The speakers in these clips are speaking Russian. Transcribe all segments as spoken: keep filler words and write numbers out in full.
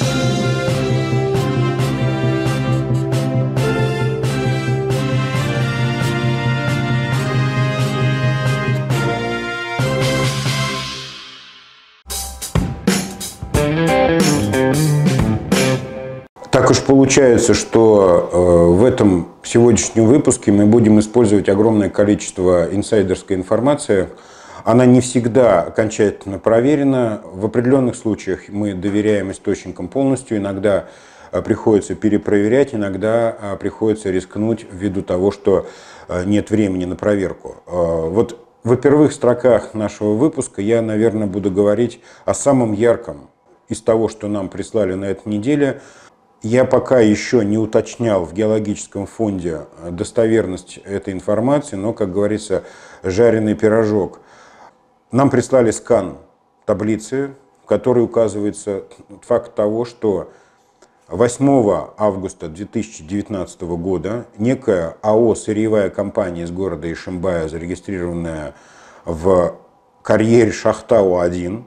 Так уж получается, что э, в этом сегодняшнем выпуске мы будем использовать огромное количество инсайдерской информации. Она не всегда окончательно проверена. В определенных случаях мы доверяем источникам полностью. Иногда э, приходится перепроверять, иногда э, приходится рискнуть ввиду того, что э, нет времени на проверку. Э, вот в первых строках нашего выпуска я, наверное, буду говорить о самом ярком из того, что нам прислали на этой неделе. Я пока еще не уточнял в геологическом фонде достоверность этой информации, но, как говорится, жареный пирожок. Нам прислали скан таблицы, в которой указывается факт того, что восьмого августа две тысячи девятнадцатого года некая АО «Сырьевая компания» из города Ишимбая, зарегистрированная в карьере Шахтау один,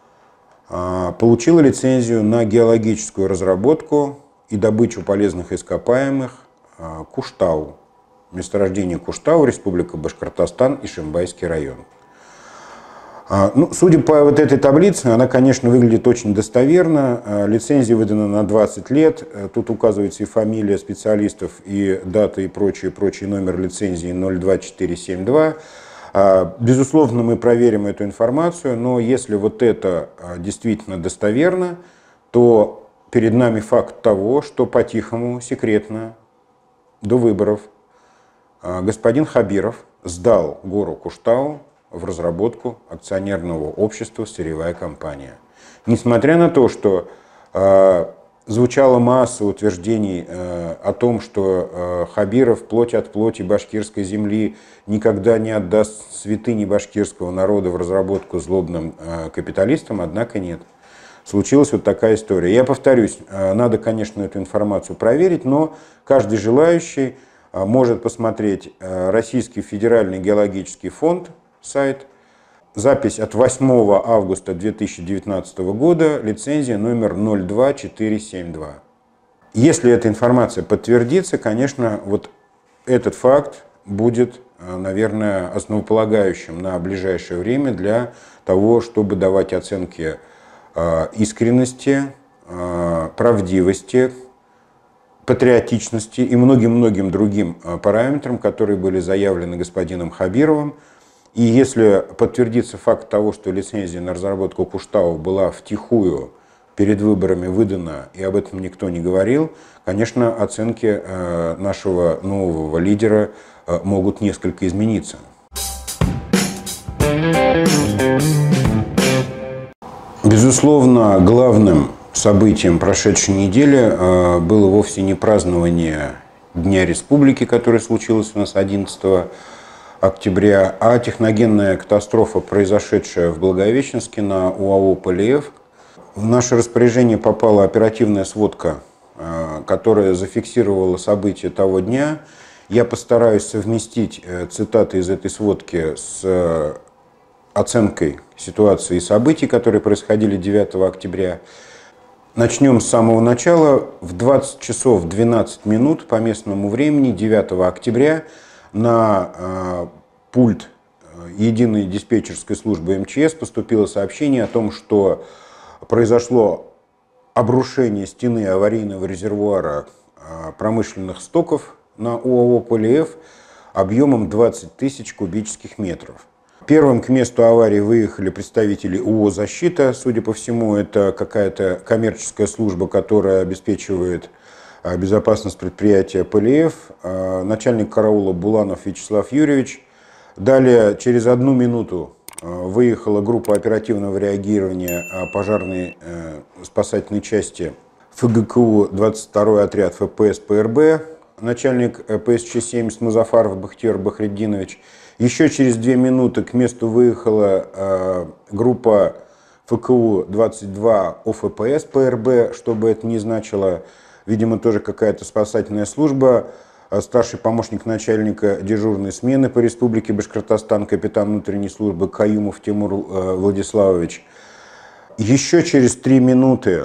получила лицензию на геологическую разработку и добычу полезных ископаемых Куштау. Месторождение Куштау, Республика Башкортостан, Ишимбайский район. Ну, судя по вот этой таблице, она, конечно, выглядит очень достоверно. Лицензия выдана на двадцать лет. Тут указывается и фамилия специалистов, и дата, и прочее, прочий номер лицензии ноль два четыре семь два. Безусловно, мы проверим эту информацию, но если вот это действительно достоверно, то перед нами факт того, что по-тихому, секретно, до выборов господин Хабиров сдал гору Куштау в разработку акционерного общества «Сырьевая компания». Несмотря на то, что звучала масса утверждений э, о том, что э, Хабиров плоть от плоти башкирской земли никогда не отдаст святыни башкирского народа в разработку злобным э, капиталистам, однако нет. Случилась вот такая история. Я повторюсь, э, надо, конечно, эту информацию проверить, но каждый желающий э, может посмотреть э, Российский федеральный геологический фонд, сайт, запись от восьмого августа две тысячи девятнадцатого года, лицензия номер ноль два четыре семь два. Если эта информация подтвердится, конечно, вот этот факт будет, наверное, основополагающим на ближайшее время для того, чтобы давать оценки искренности, правдивости, патриотичности и многим-многим другим параметрам, которые были заявлены господином Хабировым. И если подтвердится факт того, что лицензия на разработку Куштау была втихую перед выборами выдана, и об этом никто не говорил, конечно, оценки нашего нового лидера могут несколько измениться. Безусловно, главным событием прошедшей недели было вовсе не празднование Дня Республики, которое случилось у нас одиннадцатого октября, а техногенная катастрофа, произошедшая в Благовещенске на УАО «Полиэф». В наше распоряжение попала оперативная сводка, которая зафиксировала события того дня. Я постараюсь совместить цитаты из этой сводки с оценкой ситуации и событий, которые происходили девятого октября. Начнем с самого начала. В двадцать часов двенадцать минут по местному времени девятого октября на э, пульт единой диспетчерской службы эм че эс поступило сообщение о том, что произошло обрушение стены аварийного резервуара э, промышленных стоков на УАО «Полиэф» объемом двадцать тысяч кубических метров. Первым к месту аварии выехали представители УО «Защита». Судя по всему, это какая-то коммерческая служба, которая обеспечивает безопасность предприятия «Полиэф», начальник караула Буланов Вячеслав Юрьевич. Далее, через одну минуту, выехала группа оперативного реагирования пожарной спасательной части эф гэ ка у двадцать второй отряд эф пэ эс пэ эр бэ, начальник пэ эс че семьдесят Музафаров Бахтиер Бахретдинович. Еще через две минуты к месту выехала группа эф ка у двадцать два о эф пэ эс пэ эр бэ, что бы это ни значило. Видимо, тоже какая-то спасательная служба. Старший помощник начальника дежурной смены по Республике Башкортостан, капитан внутренней службы Каюмов Тимур Владиславович. Еще через три минуты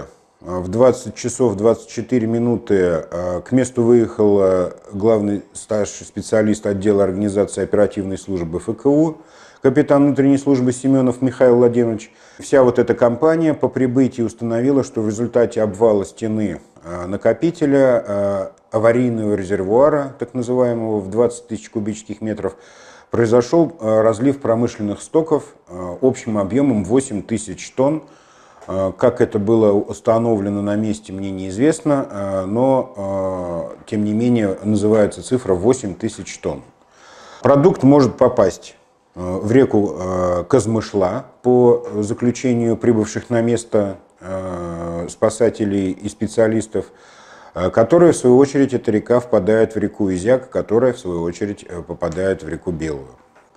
В двадцать часов двадцать четыре минуты к месту выехал главный старший специалист отдела организации оперативной службы эф ка у, капитан внутренней службы Семенов Михаил Владимирович. Вся вот эта компания по прибытии установила, что в результате обвала стены накопителя аварийного резервуара, так называемого, в двадцать тысяч кубических метров, произошел разлив промышленных стоков общим объемом восемь тысяч тонн. Как это было установлено на месте, мне неизвестно, но, тем не менее, называется цифра восемь тысяч тонн. Продукт может попасть в реку Казмышла по заключению прибывших на место спасателей и специалистов, которая, в свою очередь, эта река впадает в реку Изяк, которая, в свою очередь, попадает в реку Белую.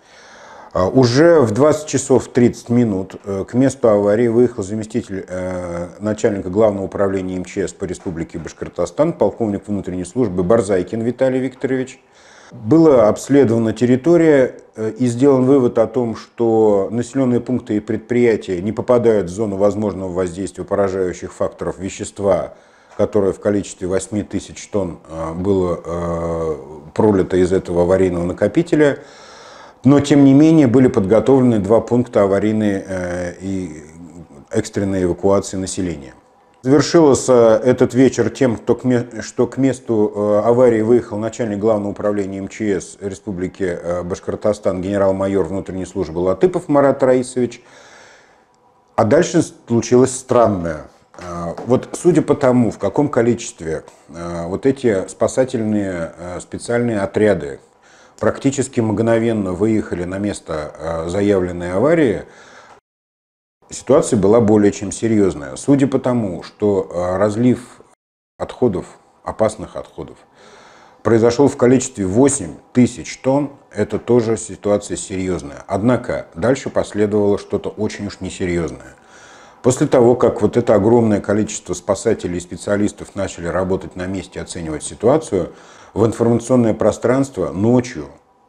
Уже в двадцать часов тридцать минут к месту аварии выехал заместитель начальника Главного управления эм че эс по Республике Башкортостан, полковник внутренней службы Барзайкин Виталий Викторович. Была обследована территория и сделан вывод о том, что населенные пункты и предприятия не попадают в зону возможного воздействия поражающих факторов вещества, которое в количестве восемь тысяч тонн было пролито из этого аварийного накопителя. Но, тем не менее, были подготовлены два пункта аварийной и экстренной эвакуации населения. Завершился этот вечер тем, что к месту аварии выехал начальник Главного управления эм че эс Республики Башкортостан генерал-майор внутренней службы Латыпов Марат Раисович. А дальше случилось странное. Вот судя по тому, в каком количестве вот эти спасательные специальные отряды практически мгновенно выехали на место заявленной аварии, ситуация была более чем серьезная. Судя по тому, что разлив отходов, опасных отходов, произошел в количестве восемь тысяч тонн, это тоже ситуация серьезная. Однако дальше последовало что-то очень уж несерьезное. После того, как вот это огромное количество спасателей и специалистов начали работать на месте, оценивать ситуацию, в информационное пространство ночью,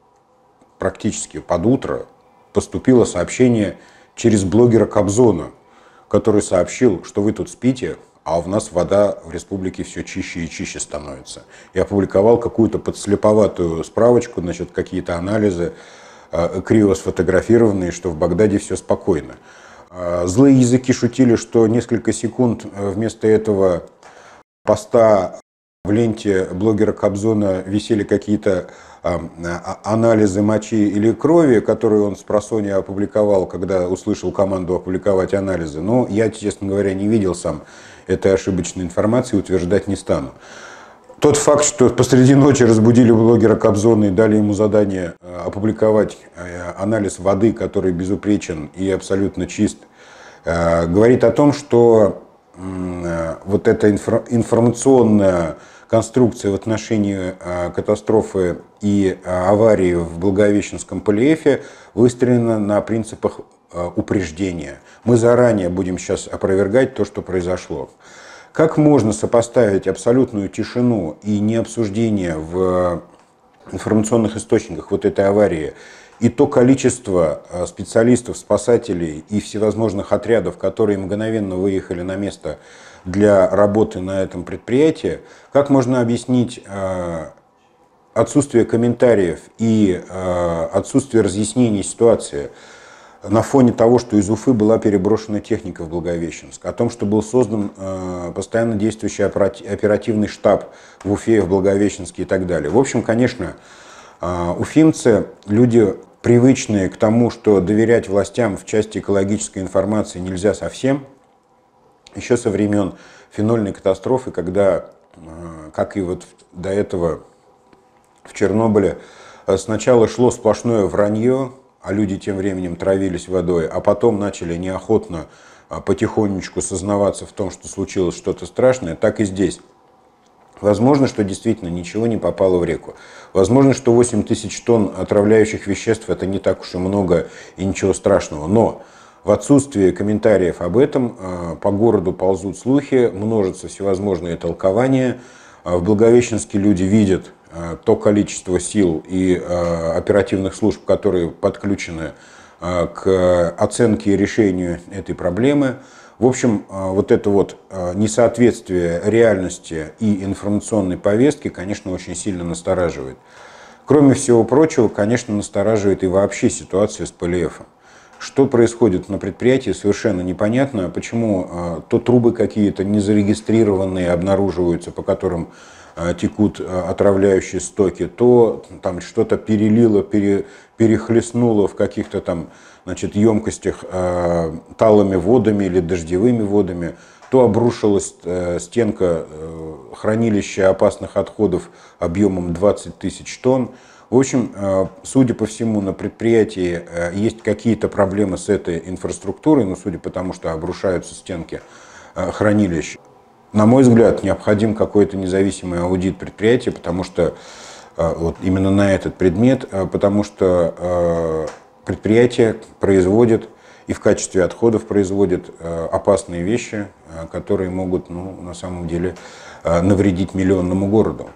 практически под утро, поступило сообщение через блогера Кобзона, который сообщил, что вы тут спите, а у нас вода в республике все чище и чище становится. И опубликовал какую-то подслеповатую справочку, значит, какие-то анализы, криво сфотографированные, что в Багдаде все спокойно. Злые языки шутили, что несколько секунд вместо этого поста в ленте блогера Кобзона висели какие-то анализы мочи или крови, которые он спросонья опубликовал, когда услышал команду опубликовать анализы. Но я, честно говоря, не видел сам этой ошибочной информации, утверждать не стану. Тот факт, что посреди ночи разбудили блогера Кобзона и дали ему задание опубликовать анализ воды, который безупречен и абсолютно чист, говорит о том, что вот эта информационная конструкция в отношении катастрофы и аварии в Благовещенском полиэфе выстроена на принципах упреждения. Мы заранее будем сейчас опровергать то, что произошло. Как можно сопоставить абсолютную тишину и необсуждение в информационных источниках вот этой аварии и то количество специалистов, спасателей и всевозможных отрядов, которые мгновенно выехали на место для работы на этом предприятии, как можно объяснить отсутствие комментариев и отсутствие разъяснений ситуации на фоне того, что из Уфы была переброшена техника в Благовещенск, о том, что был создан постоянно действующий оперативный штаб в Уфе, в Благовещенске и так далее. В общем, конечно, уфимцы, люди, привычные к тому, что доверять властям в части экологической информации нельзя совсем, еще со времен фенольной катастрофы, когда, как и вот до этого в Чернобыле, сначала шло сплошное вранье, а люди тем временем травились водой, а потом начали неохотно, потихонечку сознаваться в том, что случилось что-то страшное, так и здесь. Возможно, что действительно ничего не попало в реку. Возможно, что восемь тысяч тонн отравляющих веществ – это не так уж и много и ничего страшного. Но в отсутствие комментариев об этом по городу ползут слухи, множатся всевозможные толкования. В Благовещенске люди видят то количество сил и оперативных служб, которые подключены к оценке и решению этой проблемы. В общем, вот это вот несоответствие реальности и информационной повестки, конечно, очень сильно настораживает. Кроме всего прочего, конечно, настораживает и вообще ситуация с ПЛФом. Что происходит на предприятии, совершенно непонятно. Почему то трубы какие-то незарегистрированные обнаруживаются, по которым текут отравляющие стоки, то там что-то перелило, пере, перехлестнуло в каких-то там, значит, емкостях э, талыми водами или дождевыми водами, то обрушилась э, стенка э, хранилища опасных отходов объемом двадцать тысяч тонн. В общем, э, судя по всему, на предприятии э, есть какие-то проблемы с этой инфраструктурой, но судя по тому, что обрушаются стенки э, хранилищ. На мой взгляд, необходим какой-то независимый аудит предприятия, потому что вот именно на этот предмет, потому что предприятие производит и в качестве отходов производит опасные вещи, которые могут, ну, на самом деле навредить миллионному городу.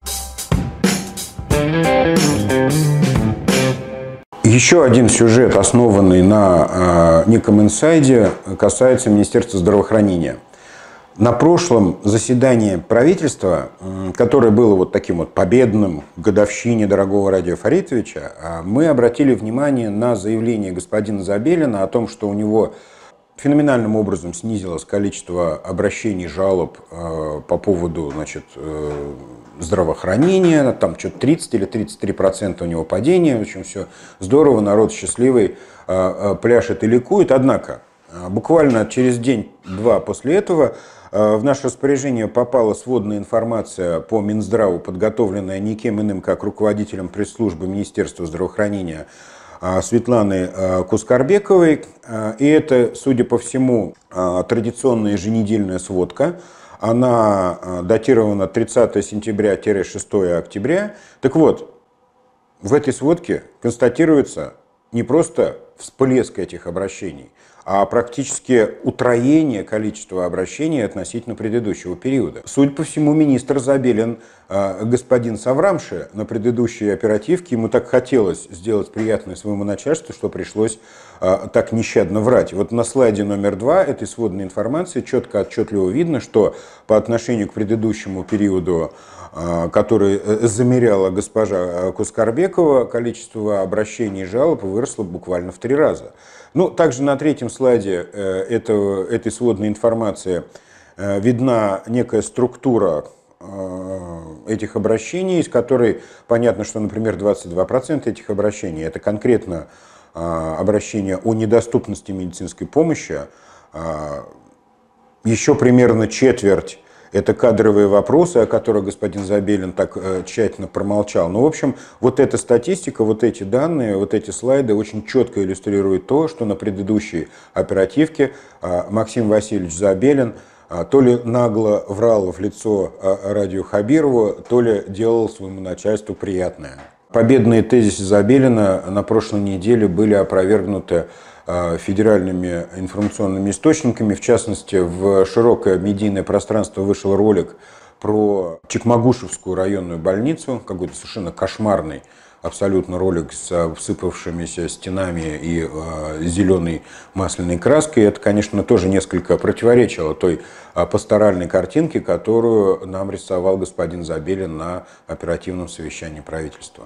Еще один сюжет, основанный на неком инсайде, касается Министерства здравоохранения. На прошлом заседании правительства, которое было вот таким вот победным к годовщине дорогого Радия Фаритовича, мы обратили внимание на заявление господина Забелина о том, что у него феноменальным образом снизилось количество обращений, жалоб по поводу, значит, здравоохранения, там что-то тридцать или тридцать три процента у него падение, в общем, все здорово, народ счастливый, пляшет и ликует. Однако, буквально через день-два после этого в наше распоряжение попала сводная информация по Минздраву, подготовленная никем иным, как руководителем пресс-службы Министерства здравоохранения Светланы Кускарбековой. И это, судя по всему, традиционная еженедельная сводка. Она датирована тридцатое сентября — шестое октября. Так вот, в этой сводке констатируется не просто всплеск этих обращений, а практически утроение количества обращений относительно предыдущего периода. Судя по всему, министр Забелин, господин Саврамши, на предыдущей оперативке, ему так хотелось сделать приятное своему начальству, что пришлось так нещадно врать. Вот на слайде номер два этой сводной информации четко, отчетливо видно, что по отношению к предыдущему периоду, который замеряла госпожа Кускарбекова, количество обращений и жалоб выросло буквально в три раза. Ну, также на третьем слайде этого, этой сводной информации видна некая структура этих обращений, из которой понятно, что, например, двадцать два процента этих обращений — это конкретно обращения о недоступности медицинской помощи, еще примерно четверть — это кадровые вопросы, о которых господин Забелин так тщательно промолчал. Ну, в общем, вот эта статистика, вот эти данные, вот эти слайды очень четко иллюстрируют то, что на предыдущей оперативке Максим Васильевич Забелин то ли нагло врал в лицо Радию Хабирову, то ли делал своему начальству приятное. Победные тезисы Забелина на прошлой неделе были опровергнуты федеральными информационными источниками. В частности, в широкое медийное пространство вышел ролик про Чекмагушевскую районную больницу, какой-то совершенно кошмарный абсолютно ролик с всыпавшимися стенами и э, зеленой масляной краской. Это, конечно, тоже несколько противоречило той э, пасторальной картинке, которую нам рисовал господин Забелин на оперативном совещании правительства.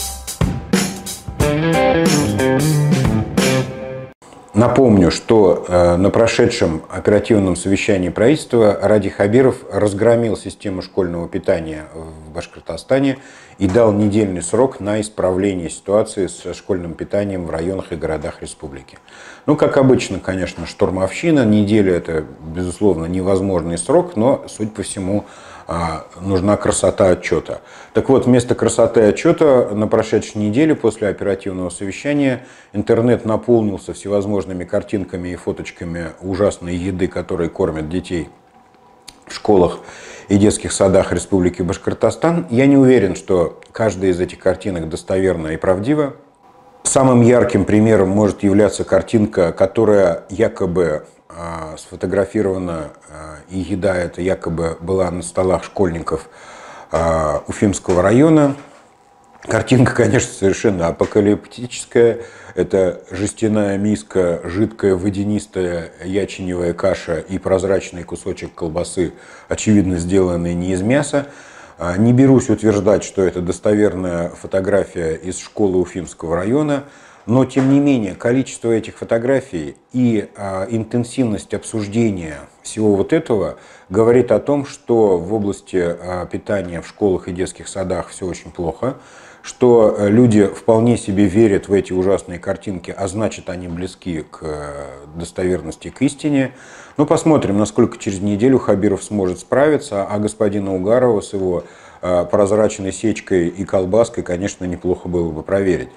Напомню, что э, на прошедшем оперативном совещании правительства Радий Хабиров разгромил систему школьного питания в Башкортостане и дал недельный срок на исправление ситуации со школьным питанием в районах и городах республики. Ну, как обычно, конечно, штурмовщина. Неделя — это, безусловно, невозможный срок, но, судя по всему, нужна красота отчета. Так вот, вместо красоты отчета на прошедшей неделе после оперативного совещания интернет наполнился всевозможными картинками и фоточками ужасной еды, которой кормят детей в школах и детских садах Республики Башкортостан. Я не уверен, что каждая из этих картинок достоверна и правдива. Самым ярким примером может являться картинка, которая якобы сфотографирована, и еда эта якобы была на столах школьников Уфимского района. Картинка, конечно, совершенно апокалиптическая. Это жестяная миска, жидкая водянистая ячневая каша и прозрачный кусочек колбасы, очевидно сделанный не из мяса. Не берусь утверждать, что это достоверная фотография из школы Уфимского района, но тем не менее количество этих фотографий и а, интенсивность обсуждения всего вот этого говорит о том, что в области а, питания в школах и детских садах все очень плохо, что люди вполне себе верят в эти ужасные картинки, а значит они близки к достоверности, к истине. Ну, посмотрим, насколько через неделю Хабиров сможет справиться, а господина Угарова с его а, прозрачной сечкой и колбаской, конечно, неплохо было бы проверить.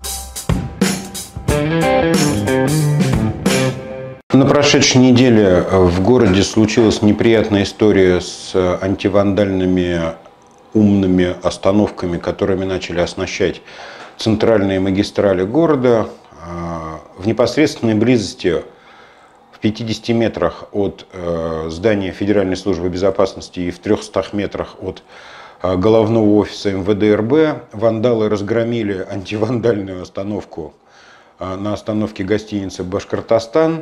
На прошедшей неделе в городе случилась неприятная история с антивандальными умными остановками, которыми начали оснащать центральные магистрали города. В непосредственной близости, в пятидесяти метрах от здания Федеральной службы безопасности и в трехстах метрах от головного офиса эм вэ дэ эр бэ, вандалы разгромили антивандальную остановку на остановке гостиницы «Башкортостан».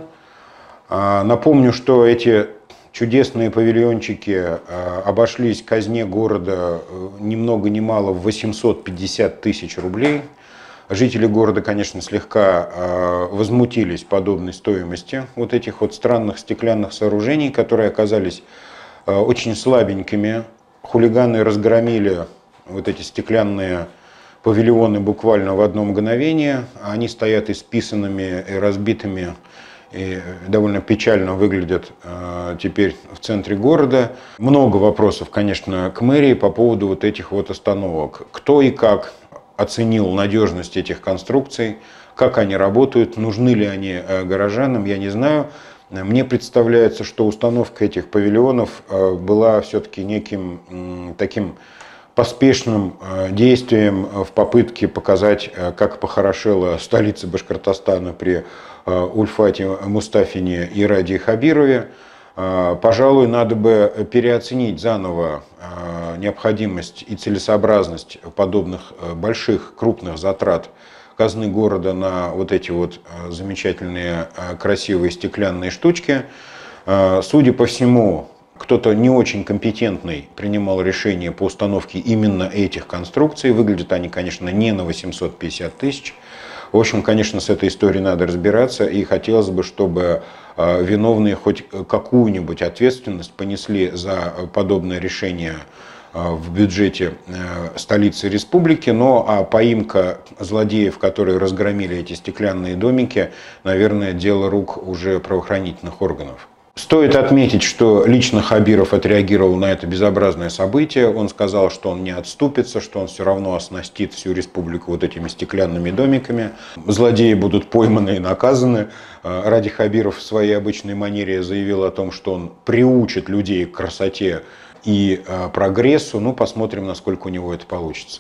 Напомню, что эти чудесные павильончики обошлись казне города ни много ни мало в восемьсот пятьдесят тысяч рублей. Жители города, конечно, слегка возмутились подобной стоимости вот этих вот странных стеклянных сооружений, которые оказались очень слабенькими. Хулиганы разгромили вот эти стеклянные павильоны буквально в одно мгновение. Они стоят исписанными и разбитыми, и довольно печально выглядят э, теперь в центре города. Много вопросов, конечно, к мэрии по поводу вот этих вот остановок. Кто и как оценил надежность этих конструкций, как они работают, нужны ли они э, горожанам, я не знаю. Мне представляется, что установка этих павильонов э, была все-таки неким э, таким поспешным действием в попытке показать, как похорошела столица Башкортостана при Ульфате Мустафине и Раде Хабирове. Пожалуй, надо бы переоценить заново необходимость и целесообразность подобных больших, крупных затрат казны города на вот эти вот замечательные, красивые стеклянные штучки. Судя по всему, кто-то не очень компетентный принимал решение по установке именно этих конструкций. Выглядят они, конечно, не на восемьсот пятьдесят тысяч. В общем, конечно, с этой историей надо разбираться. И хотелось бы, чтобы виновные хоть какую-нибудь ответственность понесли за подобное решение в бюджете столицы республики. Но а поимка злодеев, которые разгромили эти стеклянные домики, наверное, дело рук уже правоохранительных органов. Стоит отметить, что лично Хабиров отреагировал на это безобразное событие. Он сказал, что он не отступится, что он все равно оснастит всю республику вот этими стеклянными домиками. Злодеи будут пойманы и наказаны. Ради Хабиров в своей обычной манере заявил о том, что он приучит людей к красоте и прогрессу. Ну, посмотрим, насколько у него это получится.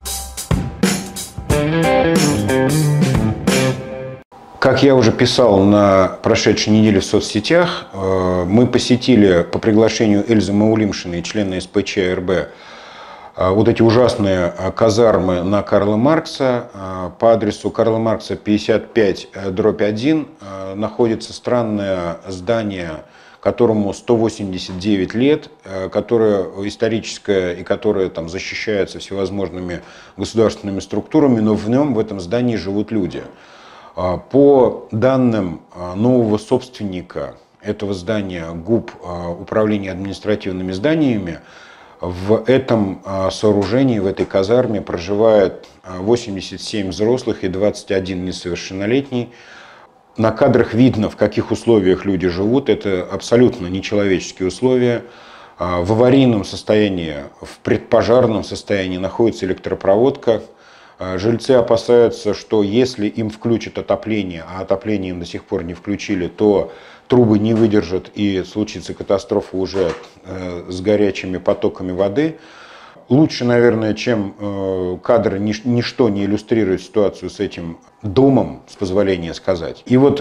Как я уже писал на прошедшей неделе в соцсетях, мы посетили по приглашению Эльзы Маулимшиной, члена эс пэ че эр бэ, вот эти ужасные казармы на Карла Маркса. По адресу Карла Маркса пятьдесят пять дробь один находится странное здание, которому сто восемьдесят девять лет, которое историческое и которое там защищается всевозможными государственными структурами, но в нем, в этом здании, живут люди. По данным нового собственника этого здания, ГУП Управления административными зданиями, в этом сооружении, в этой казарме проживает восемьдесят семь взрослых и двадцать один несовершеннолетний. На кадрах видно, в каких условиях люди живут. Это абсолютно нечеловеческие условия. В аварийном состоянии, в предпожарном состоянии находится электропроводка. Жильцы опасаются, что если им включат отопление, а отопление им до сих пор не включили, то трубы не выдержат и случится катастрофа уже с горячими потоками воды. Лучше, наверное, чем кадры, ничто не иллюстрирует ситуацию с этим домом, с позволения сказать. И вот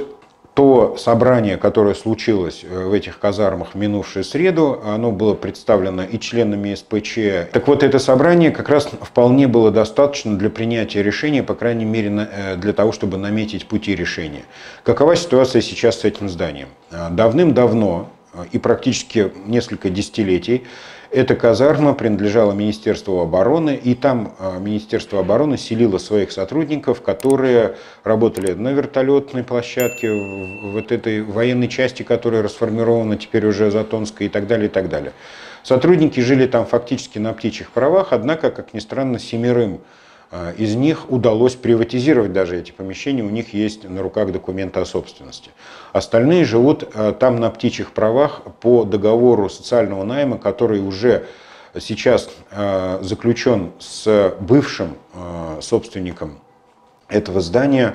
То собрание, которое случилось в этих казармах в минувшую среду, оно было представлено и членами эс пэ че. Так вот, это собрание как раз вполне было достаточно для принятия решения, по крайней мере, для того, чтобы наметить пути решения. Какова ситуация сейчас с этим зданием? Давным-давно и практически несколько десятилетий эта казарма принадлежала Министерству обороны, и там Министерство обороны селило своих сотрудников, которые работали на вертолетной площадке, в вот этой военной части, которая расформирована теперь уже Затонской, и так далее, и так далее. Сотрудники жили там фактически на птичьих правах, однако, как ни странно, семерым из них удалось приватизировать даже эти помещения, у них есть на руках документы о собственности. Остальные живут там на птичьих правах по договору социального найма, который уже сейчас заключен с бывшим собственником этого здания,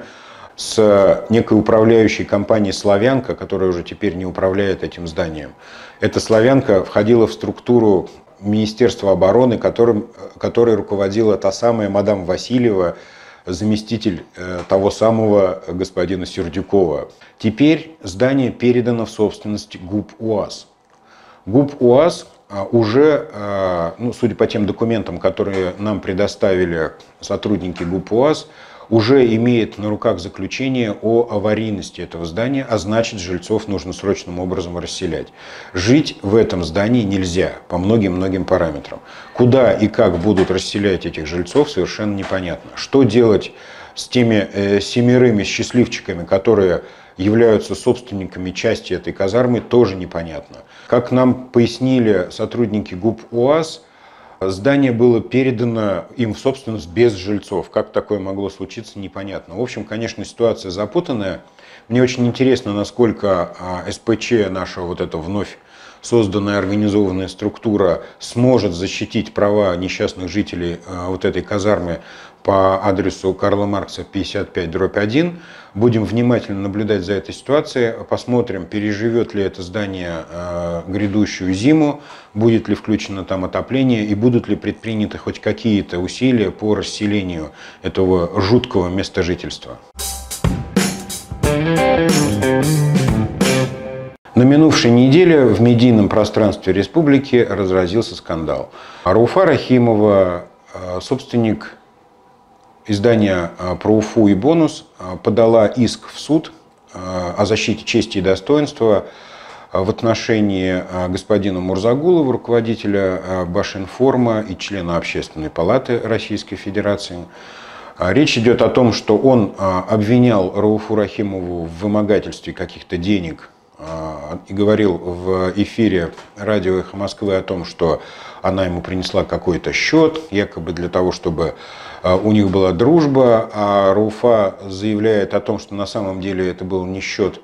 с некой управляющей компанией «Славянка», которая уже теперь не управляет этим зданием. Эта «Славянка» входила в структуру Министерства обороны, которым, которой руководила та самая мадам Васильева, заместитель э, того самого господина Сердюкова. Теперь здание передано в собственность ГУП УАЗ. ГУП УАЗ э, уже, э, ну, судя по тем документам, которые нам предоставили сотрудники ГУП УАЗ, уже имеет на руках заключение о аварийности этого здания, а значит, жильцов нужно срочным образом расселять. Жить в этом здании нельзя по многим-многим параметрам. Куда и как будут расселять этих жильцов, совершенно непонятно. Что делать с теми э, семерыми счастливчиками, которые являются собственниками части этой казармы, тоже непонятно. Как нам пояснили сотрудники ГУП УАЗ, здание было передано им в собственность без жильцов. Как такое могло случиться, непонятно. В общем, конечно, ситуация запутанная. Мне очень интересно, насколько эс пэ че, наша вот эта вновь созданная организованная структура, сможет защитить права несчастных жителей вот этой казармы по адресу Карла Маркса пятьдесят пять дробь один. Будем внимательно наблюдать за этой ситуацией, посмотрим, переживет ли это здание э, грядущую зиму, будет ли включено там отопление и будут ли предприняты хоть какие-то усилия по расселению этого жуткого места жительства. На минувшей неделе в медийном пространстве республики разразился скандал. Рауфа Рахимова, собственник издания про Уфу и Бонус, подала иск в суд о защите чести и достоинства в отношении господина Мурзагулова, руководителя Башинформа и члена Общественной палаты Российской Федерации. Речь идет о том, что он обвинял Рауфу Рахимову в вымогательстве каких-то денег и говорил в эфире радио «Эхо Москвы» о том, что она ему принесла какой-то счет, якобы для того, чтобы у них была дружба, а Рауфа заявляет о том, что на самом деле это был не счет,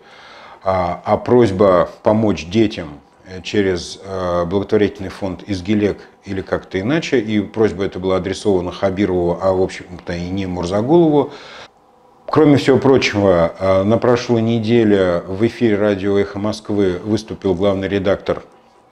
а, а просьба помочь детям через благотворительный фонд «Изгилек» или как-то иначе, и просьба эта была адресована Хабирову, а в общем-то и не Мурзагулову. Кроме всего прочего, на прошлой неделе в эфире радио «Эхо Москвы» выступил главный редактор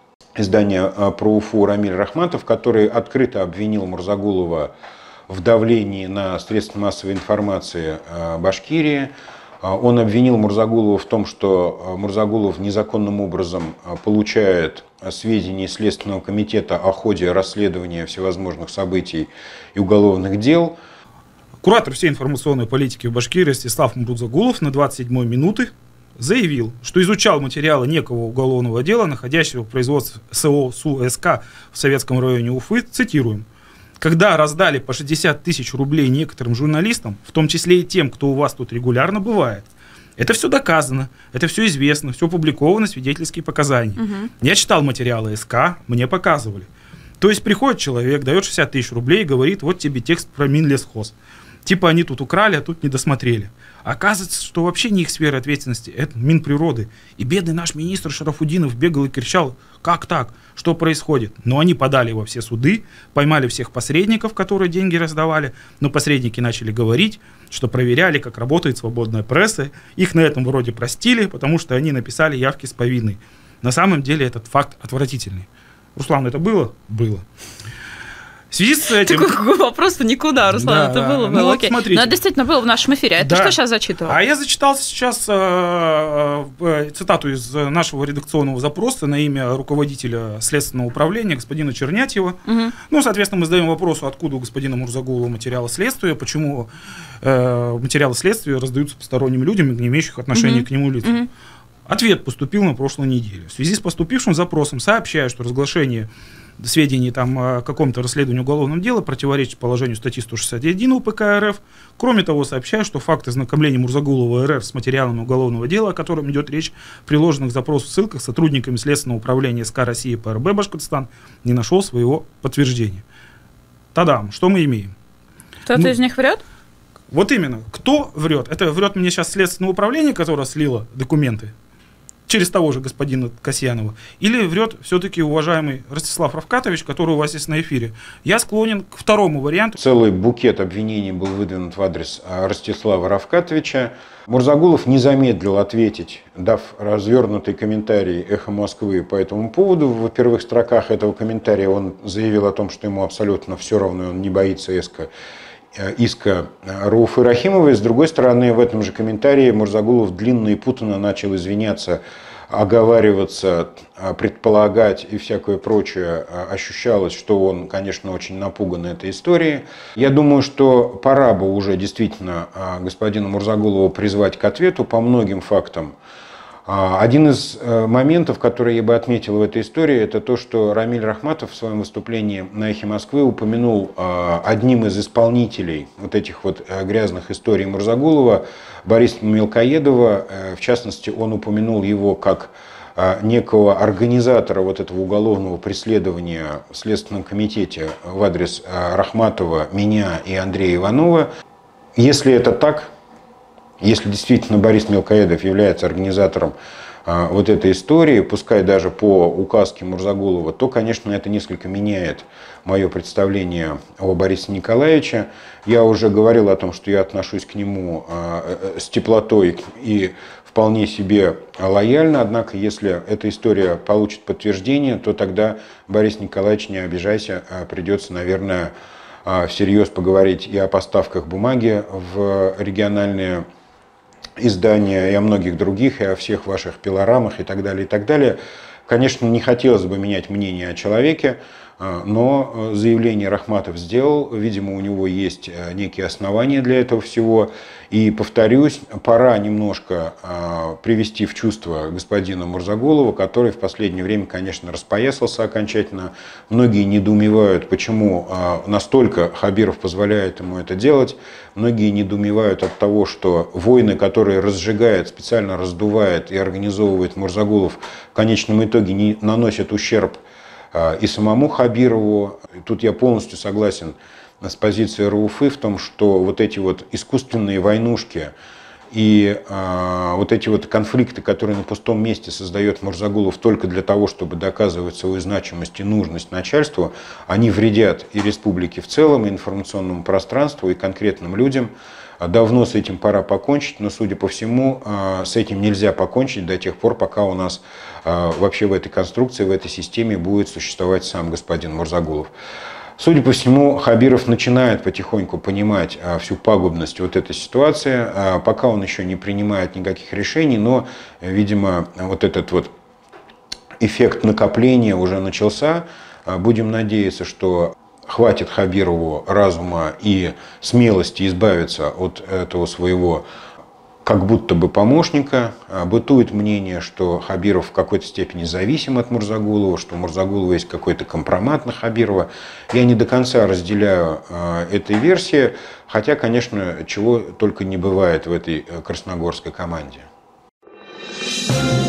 издания про Уфу Рамиль Рахматов, который открыто обвинил Мурзагулова в давлении на средства массовой информации Башкирии. Он обвинил Мурзагулова в том, что Мурзагулов незаконным образом получает сведения Следственного комитета о ходе расследования всевозможных событий и уголовных дел. Куратор всей информационной политики в Башкирии Ростислав Мурзагулов на двадцать седьмой минуты заявил, что изучал материалы некого уголовного дела, находящего в производстве эс о о СУ-СК в Советском районе Уфы, цитируем: «Когда раздали по шестьдесят тысяч рублей некоторым журналистам, в том числе и тем, кто у вас тут регулярно бывает, это все доказано, это все известно, все опубликовано, свидетельские показания. Угу. Я читал материалы СК, мне показывали». То есть приходит человек, дает шестьдесят тысяч рублей и говорит: вот тебе текст про Минлесхоз. Типа они тут украли, а тут не досмотрели. Оказывается, что вообще не их сфера ответственности, это Минприроды. И бедный наш министр Шарафудинов бегал и кричал: как так, что происходит? Но они подали во все суды, поймали всех посредников, которые деньги раздавали. Но посредники начали говорить, что проверяли, как работает свободная пресса. Их на этом вроде простили, потому что они написали явки с повинной. На самом деле этот факт отвратительный. Руслан, это было? Было. В связи с этим... Такой вопрос никуда, Руслан, да, это было бы ну, окей. Вот Но это действительно было в нашем эфире. А да. Ты что сейчас зачитывал? А я зачитал сейчас э, э, цитату из нашего редакционного запроса на имя руководителя Следственного управления, господина Чернятьева. Угу. Ну, соответственно, мы задаем вопрос, откуда у господина Мурзагулова материалы следствия, почему э, материалы следствия раздаются посторонним людям, не имеющих отношения угу. к нему лицам. Угу. Ответ поступил на прошлой неделе. В связи с поступившим запросом сообщаю, что разглашение сведений там, о каком-то расследовании уголовного дела противоречит положению статьи сто шестьдесят один УПК РФ. Кроме того, сообщаю, что факт ознакомления Мурзагулова РФ с материалами уголовного дела, о котором идет речь, приложенных к запросу в ссылках сотрудниками Следственного управления СК России по эр бэ Башкортостан, не нашел своего подтверждения. Тадам, что мы имеем? Кто-то ну, из них врет? Вот именно. Кто врет? Это врет мне сейчас Следственное управление, которое слило документы через того же господина Касьянова, или врет все-таки уважаемый Ростислав Равкатович, который у вас есть на эфире? Я склонен к второму варианту. Целый букет обвинений был выдвинут в адрес Ростислава Равкатовича. Мурзагулов не замедлил ответить, дав развернутый комментарий «Эхо Москвы» по этому поводу. В первых строках этого комментария он заявил о том, что ему абсолютно все равно, он не боится иска. иска Рауфы Рахимовой. С другой стороны, в этом же комментарии Мурзагулов длинно и путанно начал извиняться, оговариваться, предполагать и всякое прочее. Ощущалось, что он, конечно, очень напуган этой историей. Я думаю, что пора бы уже действительно господина Мурзагулова призвать к ответу по многим фактам. Один из моментов, который я бы отметил в этой истории, это то, что Рамиль Рахматов в своем выступлении на «Эхе Москвы» упомянул одним из исполнителей вот этих вот грязных историй Мурзагулова, Бориса Мелкоедова. В частности, он упомянул его как некого организатора вот этого уголовного преследования в Следственном комитете в адрес Рахматова, меня и Андрея Иванова. Если это так, если действительно Борис Мелкоедов является организатором а, вот этой истории, пускай даже по указке Мурзагулова, то, конечно, это несколько меняет мое представление о Борисе Николаевиче. Я уже говорил о том, что я отношусь к нему а, с теплотой и вполне себе лояльно, однако, если эта история получит подтверждение, то тогда, Борис Николаевич, не обижайся, а придется, наверное, а, всерьез поговорить и о поставках бумаги в региональные издания, и о многих других, и о всех ваших пилорамах и так далее, и так далее. Конечно, не хотелось бы менять мнение о человеке, но заявление Рахматов сделал, видимо, у него есть некие основания для этого всего. И, повторюсь, пора немножко привести в чувство господина Мурзагулова, который в последнее время, конечно, распоясался окончательно. Многие недоумевают, почему настолько Хабиров позволяет ему это делать. Многие недоумевают от того, что войны, которые разжигает, специально раздувает и организовывает Мурзагулов, в конечном итоге не наносят ущерб и самому Хабирову. Тут я полностью согласен с позицией РУФы в том, что вот эти вот искусственные войнушки и э, вот эти вот конфликты, которые на пустом месте создает Мурзагулов только для того, чтобы доказывать свою значимость и нужность начальству, они вредят и республике в целом, и информационному пространству, и конкретным людям. Давно с этим пора покончить, но, судя по всему, с этим нельзя покончить до тех пор, пока у нас вообще в этой конструкции, в этой системе будет существовать сам господин Мурзагулов. Судя по всему, Хабиров начинает потихоньку понимать всю пагубность вот этой ситуации. Пока он еще не принимает никаких решений, но, видимо, вот этот вот эффект накопления уже начался. Будем надеяться, что хватит Хабирову разума и смелости избавиться от этого своего как будто бы помощника. Бытует мнение, что Хабиров в какой-то степени зависим от Мурзагулова, что у Мурзагулова есть какой-то компромат на Хабирова. Я не до конца разделяю этой версии, хотя, конечно, чего только не бывает в этой красногорской команде.